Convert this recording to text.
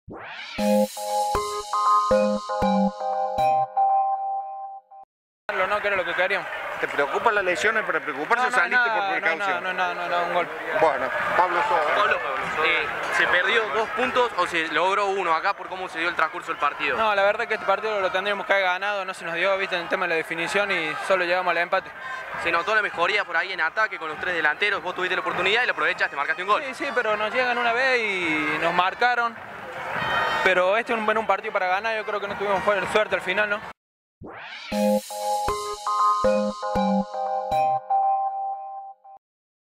No, que era lo que queríamos. ¿Te preocupan las lesiones? Para preocuparse saliste por precaución. No, un gol. Bueno, Pablo Sosa. Pablo, ¿se perdió 2 puntos o se logró 1 acá por cómo se dio el transcurso del partido? No, la verdad que este partido lo tendríamos que haber ganado, no se nos dio, viste, en el tema de la definición y solo llegamos al empate. Se notó la mejoría por ahí en ataque con los 3 delanteros, vos tuviste la oportunidad y la aprovechaste, marcaste un gol. Sí, pero nos llegan una vez y nos marcaron. Pero este es un partido para ganar, yo creo que no tuvimos suerte al final, ¿no?